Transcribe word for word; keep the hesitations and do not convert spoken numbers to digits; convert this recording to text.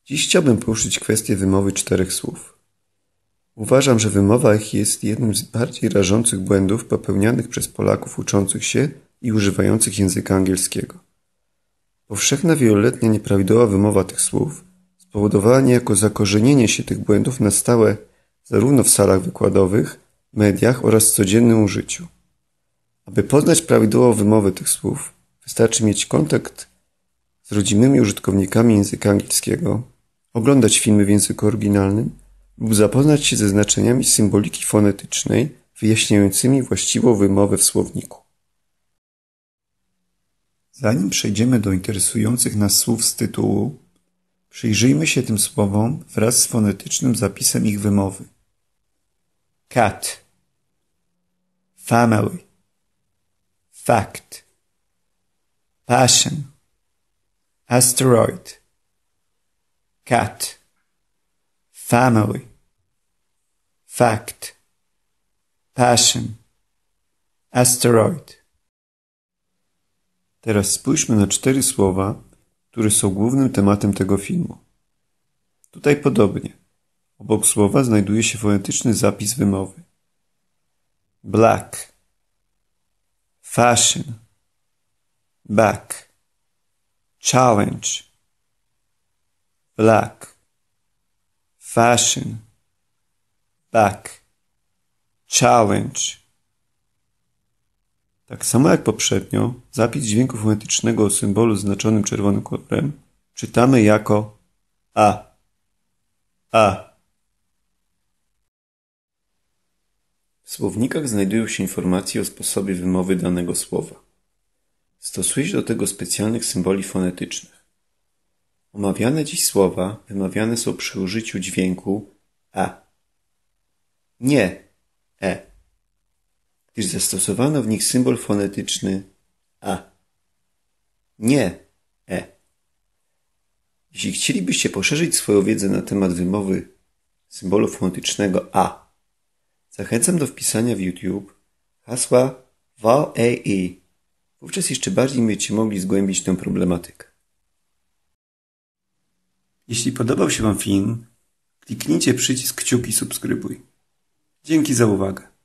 Dziś chciałbym poruszyć kwestię wymowy czterech słów. Uważam, że wymowa ich jest jednym z bardziej rażących błędów popełnianych przez Polaków uczących się i używających języka angielskiego. Powszechna wieloletnia nieprawidłowa wymowa tych słów spowodowała niejako zakorzenienie się tych błędów na stałe zarówno w salach wykładowych, mediach oraz w codziennym użyciu. Aby poznać prawidłową wymowę tych słów, wystarczy mieć kontakt z rodzimymi użytkownikami języka angielskiego, oglądać filmy w języku oryginalnym lub zapoznać się ze znaczeniami symboliki fonetycznej wyjaśniającymi właściwą wymowę w słowniku. Zanim przejdziemy do interesujących nas słów z tytułu, przyjrzyjmy się tym słowom wraz z fonetycznym zapisem ich wymowy. Cat, family, fact, passion, asteroid, cat, family, fact, passion, asteroid. Teraz spójrzmy na cztery słowa, które są głównym tematem tego filmu. Tutaj podobnie. Obok słowa znajduje się fonetyczny zapis wymowy. Black, fashion, back, challenge, black, fashion, back, challenge. Tak samo jak poprzednio, zapis dźwięku fonetycznego o symbolu znaczonym czerwonym kolorem czytamy jako A, A. W słownikach znajdują się informacje o sposobie wymowy danego słowa. Stosuje się do tego specjalnych symboli fonetycznych. Omawiane dziś słowa wymawiane są przy użyciu dźwięku A. Nie E, gdyż zastosowano w nich symbol fonetyczny A. Nie E. Jeśli chcielibyście poszerzyć swoją wiedzę na temat wymowy symbolu fonetycznego A, zachęcam do wpisania w YouTube hasła V A E. Wówczas jeszcze bardziej będziecie mogli zgłębić tę problematykę. Jeśli podobał się Wam film, kliknijcie przycisk kciuki subskrybuj. Dzięki za uwagę.